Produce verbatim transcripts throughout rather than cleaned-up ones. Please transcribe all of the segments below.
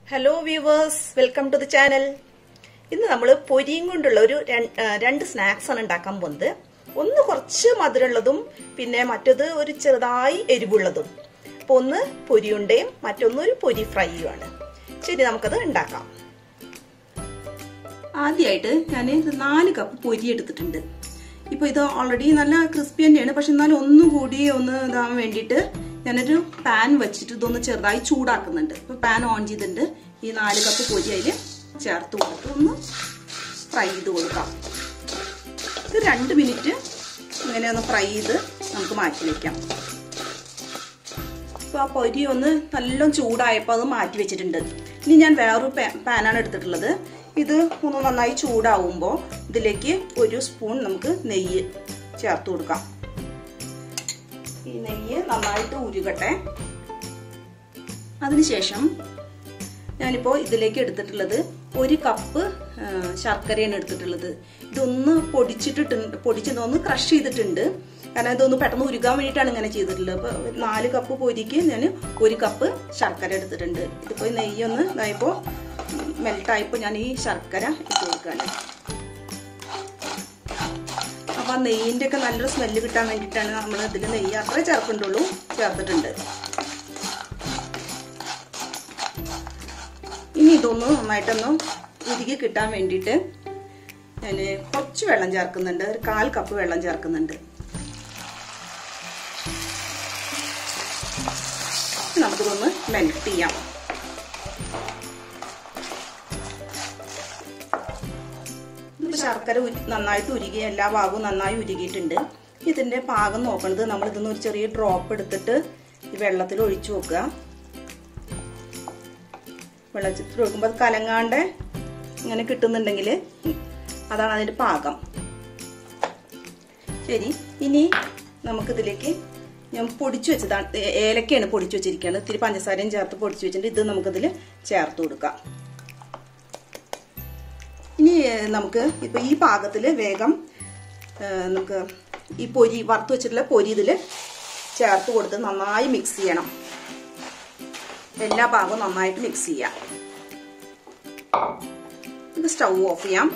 Hello viewers, welcome to the channel. ഇന്ന് നമ്മൾ പൊരിയും കൊണ്ടുള്ള ഒരു രണ്ട് സ്നാക്സ് ആണ് ഉണ്ടാക്കാൻ പോകുന്നത്. ഒന്ന് കുറച്ച് മധുരമുള്ളതും പിന്നെ മറ്റത് ഒരു ചെറുതായി എരിവുള്ളതും. അപ്പൊ ഒന്ന് പൊരിയുണ്ടയും മറ്റൊന്നൊരു പൊരി ഫ്രൈയുമാണ്. ശരി, നമുക്കത് ഉണ്ടാക്കാം. ആദ്യമായിട്ട് ഞാൻ നാല് കപ്പ് പൊരി എടുത്തിട്ടുണ്ട്. ഇപ്പൊ ഇത് ഓൾറെഡി നല്ല ക്രിസ്പി തന്നെയാണ്, പക്ഷെ എന്നാലും ഒന്നും കൂടി ഒന്ന് ഇതാവാൻ വേണ്ടിയിട്ട് ഞാനൊരു പാൻ വെച്ചിട്ട് ഇതൊന്ന് ചെറുതായി ചൂടാക്കുന്നുണ്ട്. ഇപ്പൊ പാൻ ഓൺ ചെയ്തിട്ടുണ്ട്. ഈ നാല് കപ്പ് പൊരി അതിൽ ചേർത്ത് കൊടുത്ത് ഒന്ന് ഫ്രൈ ചെയ്ത് കൊടുക്കാം. ഇത് രണ്ട് മിനിറ്റ് ഇങ്ങനെ ഒന്ന് ഫ്രൈ ചെയ്ത് നമുക്ക് മാറ്റി വെക്കാം. ഇപ്പൊ ആ പൊരി ഒന്ന് നല്ലോണം ചൂടായപ്പോൾ അത് മാറ്റി വെച്ചിട്ടുണ്ട്. ഇനി ഞാൻ വേറൊരു പാനാണ് എടുത്തിട്ടുള്ളത്. ഇത് ഒന്ന് നന്നായി ചൂടാവുമ്പോൾ ഇതിലേക്ക് ഒരു സ്പൂൺ നമുക്ക് നെയ്യ് ചേർത്ത് കൊടുക്കാം. ഈ നെയ്യ് നന്നായിട്ട് ഉരുകട്ടെ. അതിനുശേഷം ഞാനിപ്പോൾ ഇതിലേക്ക് എടുത്തിട്ടുള്ളത് ഒരു കപ്പ് ശർക്കരയാണ് എടുത്തിട്ടുള്ളത്. ഇതൊന്ന് പൊടിച്ചിട്ടിട്ടുണ്ട്, പൊടിച്ചതൊന്ന് ക്രഷ് ചെയ്തിട്ടുണ്ട്. കാരണം ഇതൊന്ന് പെട്ടെന്ന് ഉരുകാൻ വേണ്ടിയിട്ടാണ് ഇങ്ങനെ ചെയ്തിട്ടുള്ളത്. അപ്പോൾ നാല് കപ്പ് പൊരിക്ക് ഞാൻ ഒരു കപ്പ് ശർക്കര എടുത്തിട്ടുണ്ട്. ഇതിപ്പോൾ നെയ്യൊന്ന് ഇതായപ്പോൾ മെൽട്ടായപ്പോൾ ഞാൻ ഈ ശർക്കര ഇട്ട് കൊടുക്കുകയാണ്. അപ്പം ആ നെയ്യിൻ്റെ ഒക്കെ നല്ലൊരു സ്മെല്ല് കിട്ടാൻ വേണ്ടിയിട്ടാണ് നമ്മൾ ഇതിൽ നെയ്യ് അത്ര ചേർക്കണ്ടുള്ളൂ ചേർത്തിട്ടുണ്ട്. ഇനി ഇതൊന്ന് നന്നായിട്ടൊന്ന് ഉരുകി കിട്ടാൻ വേണ്ടിയിട്ട് ഞാൻ കുറച്ച് വെള്ളം ചേർക്കുന്നുണ്ട്. ഒരു കാൽ കപ്പ് വെള്ളം ചേർക്കുന്നുണ്ട്. നമുക്കിതൊന്ന് മെൽറ്റ് ചെയ്യാം. ശർക്കര നന്നായിട്ട് ഉരുകി എല്ലാ ഭാഗവും നന്നായി ഉരുകിയിട്ടുണ്ട്. ഇതിന്റെ പാകം നോക്കണത് നമ്മൾ ഇതൊന്ന് ഒരു ചെറിയ ഡ്രോപ്പ് എടുത്തിട്ട് ഈ വെള്ളത്തിൽ ഒഴിച്ചു വെക്കുക. വെള്ളത്തിൽ ഒഴിക്കുമ്പോൾ അത് കലങ്ങാണ്ട് ഇങ്ങനെ കിട്ടുന്നുണ്ടെങ്കിൽ അതാണ് അതിന്റെ പാകം. ശരി, ഇനി നമുക്കിതിലേക്ക് ഞാൻ പൊടിച്ചു വെച്ചതാണ്, ഏലക്കയാണ് പൊടിച്ചു വെച്ചിരിക്കുന്നത്. ഇത്തിരി പഞ്ചസാരയും ചേർത്ത് പൊടിച്ചു വെച്ചിട്ടുണ്ട്. ഇത് നമുക്കിതിൽ ചേർത്ത് കൊടുക്കാം. ഇനി നമുക്ക് ഇപ്പൊ ഈ പാകത്തിൽ വേഗം നമുക്ക് ഈ പൊരി വറുത്ത് വെച്ചിട്ടുള്ള പൊരി ഇതിൽ ചേർത്ത് കൊടുത്ത് നന്നായി മിക്സ് ചെയ്യണം. എല്ലാ ഭാഗവും നന്നായിട്ട് മിക്സ് ചെയ്യാം. ഇത് സ്റ്റൗ ഓഫ് ചെയ്യാം.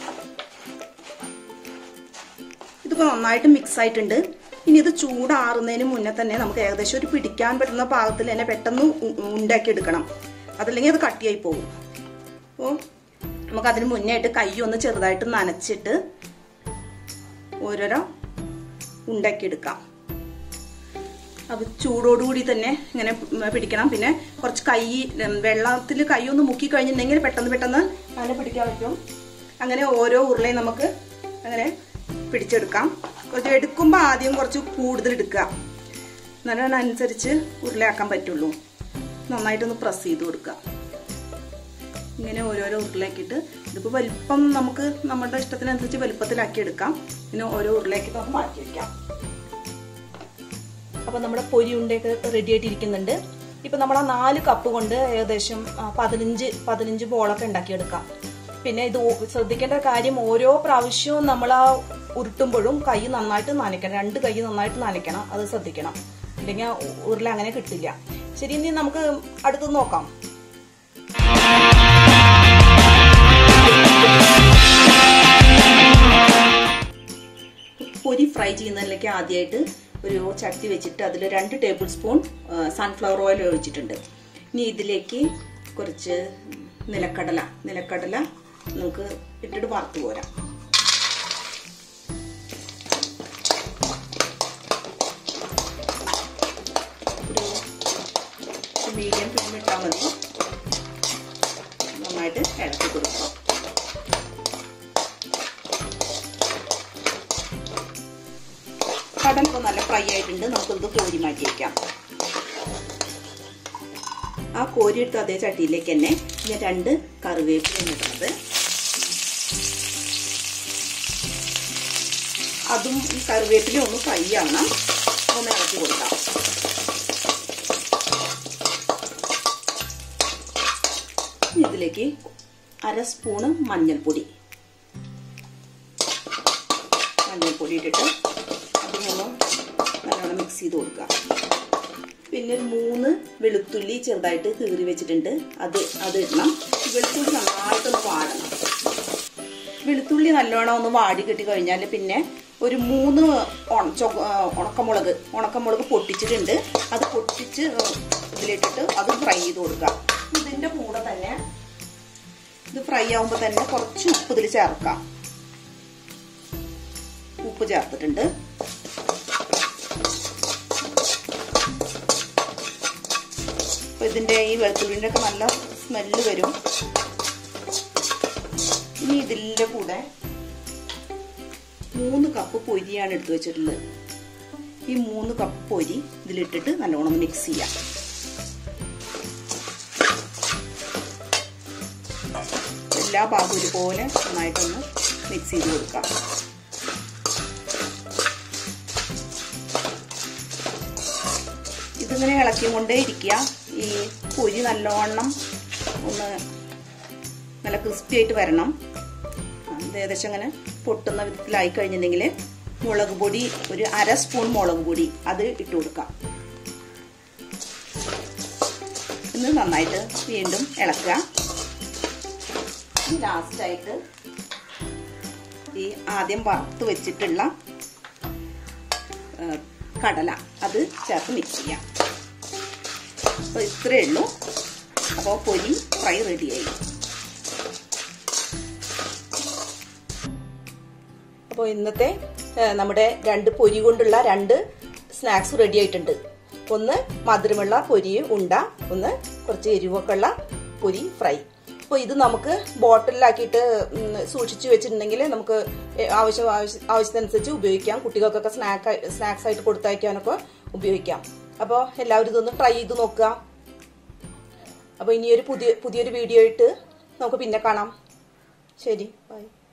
ഇതിപ്പോ നന്നായിട്ട് മിക്സ് ആയിട്ടുണ്ട്. ഇനി ഇത് ചൂടാറുന്നതിന് മുന്നേ തന്നെ നമുക്ക് ഏകദേശം ഒരു പിടിക്കാൻ പറ്റുന്ന പാകത്തിൽ തന്നെ പെട്ടെന്ന് ഉണ്ടാക്കി എടുക്കണം. അതല്ലെങ്കിൽ അത് കട്ടിയായി പോകും. അപ്പോൾ നമുക്ക് അതിന് മുന്നേ ആയിട്ട് കൈ ഒന്ന് ചെറുതായിട്ട് നനച്ചിട്ട് ഓരോരോ ഉണ്ടാക്കിയെടുക്കാം. അത് ചൂടോടുകൂടി തന്നെ ഇങ്ങനെ പിടിക്കണം. പിന്നെ കുറച്ച് കൈ വെള്ളത്തിൽ കൈ ഒന്ന് മുക്കി കഴിഞ്ഞിട്ടുണ്ടെങ്കിൽ പെട്ടെന്ന് പെട്ടെന്ന് അങ്ങനെ പിടിക്കാൻ പറ്റും. അങ്ങനെ ഓരോ ഉരുളയും നമുക്ക് അങ്ങനെ പിടിച്ചെടുക്കാം. കുറച്ച് എടുക്കുമ്പോൾ ആദ്യം കുറച്ച് കൂടുതൽ എടുക്കുക, എന്നാലും അതിനനുസരിച്ച് ഉരുളയാക്കാൻ പറ്റുള്ളൂ. നന്നായിട്ടൊന്ന് പ്രസ് ചെയ്ത് കൊടുക്കുക. ഇങ്ങനെ ഓരോരോ ഉരുളയാക്കിയിട്ട് ഇതിപ്പോൾ വലിപ്പം നമുക്ക് നമ്മുടെ ഇഷ്ടത്തിനനുസരിച്ച് വലിപ്പത്തിലാക്കി എടുക്കാം. പിന്നെ ഓരോ ഉരുളയാക്കിയിട്ട് നമുക്ക് മാറ്റി വയ്ക്കാം. അപ്പം നമ്മുടെ പൊരി ഉണ്ടയൊക്കെ റെഡി ആയിട്ടിരിക്കുന്നുണ്ട്. ഇപ്പം നമ്മൾ ആ നാല് കപ്പ് കൊണ്ട് ഏകദേശം പതിനഞ്ച് പതിനഞ്ച് ബോളൊക്കെ ഉണ്ടാക്കിയെടുക്കാം. പിന്നെ ഇത് ശ്രദ്ധിക്കേണ്ട കാര്യം, ഓരോ പ്രാവശ്യവും നമ്മൾ ആ ഉരുട്ടുമ്പോഴും കൈ നന്നായിട്ട് നനയ്ക്കണം. രണ്ട് കൈ നന്നായിട്ട് നനയ്ക്കണം, അത് ശ്രദ്ധിക്കണം. ഇല്ലെങ്കിൽ ഉരുള അങ്ങനെ കിട്ടില്ല. ശരി, ഇനി നമുക്ക് അടുത്ത് നോക്കാം. പൊരി ഫ്രൈ ചെയ്യുന്നതിലേക്ക് ആദ്യമായിട്ട് ഒരു ചട്ടി വെച്ചിട്ട് അതിൽ രണ്ട് ടേബിൾ സ്പൂൺ സൺഫ്ലവർ ഓയിൽ ഒഴിച്ചിട്ടുണ്ട്. ഇനി ഇതിലേക്ക് കുറച്ച് നിലക്കടല നിലക്കടല നമുക്ക് ഇട്ടിട്ട് വറുത്ത് പോരാം. ഒരു മീഡിയം ഫ്ലെയിം ഇട്ടാൽ മതി. നന്നായിട്ട് ഇളക്കി കൊടുക്കുക. കടൽ ഇപ്പോൾ നല്ല ഫ്രൈ ആയിട്ടുണ്ട്. നമുക്കിത് കോരി മാറ്റി വയ്ക്കാം. ആ കോരി എടുത്ത അതേ ചട്ടിയിലേക്ക് തന്നെ ഞാൻ രണ്ട് കറിവേപ്പില ഇടുന്നത്. അതും ഈ കറിവേപ്പില ഒന്ന് ഫ്രൈ ആവണം. ഒന്ന് ഇളക്കി കൊടുക്കാം. ഇതിലേക്ക് അര സ്പൂണ് മഞ്ഞൾപ്പൊടി മഞ്ഞൾപ്പൊടി ഇട്ടിട്ട് അതിനൊന്ന് നല്ലോണം മിക്സ് ചെയ്ത് കൊടുക്കുക. പിന്നെ ഒരു മൂന്ന് വെളുത്തുള്ളി ചെറുതായിട്ട് കീറി വെച്ചിട്ടുണ്ട്, അത് അത് ഇടണം. വെളുത്തുള്ളി നന്നായിട്ടൊന്ന് വാടണം. വെളുത്തുള്ളി നല്ലോണം ഒന്ന് വാടി കിട്ടി കഴിഞ്ഞാൽ പിന്നെ ഒരു മൂന്ന് ഉണക്കമുളക് ഉണക്കമുളക് പൊട്ടിച്ചിട്ടുണ്ട്, അത് പൊട്ടിച്ച് ഇതിലിട്ടിട്ട് അത് ഫ്രൈ ചെയ്ത് കൊടുക്കുക. ഇതിൻ്റെ കൂടെ തന്നെ ഇത് ഫ്രൈ ആവുമ്പോൾ തന്നെ കുറച്ച് ഉപ്പ് ഇതിൽ ചേർക്കാം. ഉപ്പ് ചേർത്തിട്ടുണ്ട്. അപ്പൊ ഇതിൻ്റെ ഈ വെളുത്തുള്ളിൻ്റെ ഒക്കെ നല്ല സ്മെല്ല് വരും. ഇനി ഇതിൻ്റെ കൂടെ മൂന്ന് കപ്പ് പൊരിയാണ് എടുത്തു വെച്ചിട്ടുള്ളത്. ഈ മൂന്ന് കപ്പ് പൊരി ഇതിലിട്ടിട്ട് നല്ലോണം മിക്സ് ചെയ്യാം. എല്ലാ ഭാഗവും ഒരുപോലെ നന്നായിട്ടൊന്ന് മിക്സ് ചെയ്ത് കൊടുക്കാം. ഇതിങ്ങനെ ഇളക്കി കൊണ്ടേ ഇരിക്കുക. ഈ പൊരി നല്ലോണം ഒന്ന് നല്ല ക്രിസ്പി ആയിട്ട് വരണം. ഏകദേശം അങ്ങനെ പൊട്ടുന്ന വിധത്തിലായി കഴിഞ്ഞിട്ടുണ്ടെങ്കിൽ മുളക് പൊടി ഒരു അര സ്പൂൺ മുളക് പൊടി അത് ഇട്ട് കൊടുക്കാം. ഇന്ന് നന്നായിട്ട് വീണ്ടും ഇളക്കുക. ലാസ്റ്റായിട്ട് ഈ ആദ്യം വറുത്ത് വെച്ചിട്ടുള്ള കടല അത് ചേർത്ത് മിക്സ് ചെയ്യാം. അപ്പോൾ ഇത്രയേ ഉള്ളൂ. അപ്പോൾ പൊരി ഫ്രൈ റെഡിയായി. അപ്പോൾ ഇന്നത്തെ നമ്മുടെ രണ്ട് പൊരി കൊണ്ടുള്ള രണ്ട് സ്നാക്സ് റെഡി ആയിട്ടുണ്ട്. ഒന്ന് മധുരമുള്ള പൊരി ഉണ്ട, ഒന്ന് കുറച്ച് എരിവൊക്കെ ഉള്ള പൊരി ഫ്രൈ. അപ്പോൾ ഇത് നമുക്ക് ബോട്ടിലാക്കിയിട്ട് സൂക്ഷിച്ചു വെച്ചിട്ടുണ്ടെങ്കിൽ നമുക്ക് ആവശ്യം ആവശ്യത്തിനനുസരിച്ച് ഉപയോഗിക്കാം. കുട്ടികൾക്കൊക്കെ സ്നാക്ക് സ്നാക്സ് ആയിട്ട് കൊടുത്തയക്കാനൊക്കെ ഉപയോഗിക്കാം. അപ്പോൾ എല്ലാവരും ഇതൊന്ന് ട്രൈ ചെയ്ത് നോക്കുക. അപ്പോൾ ഇനിയൊരു പുതിയ പുതിയൊരു വീഡിയോ ആയിട്ട് നമുക്ക് പിന്നെ കാണാം. ശരി, ബൈ.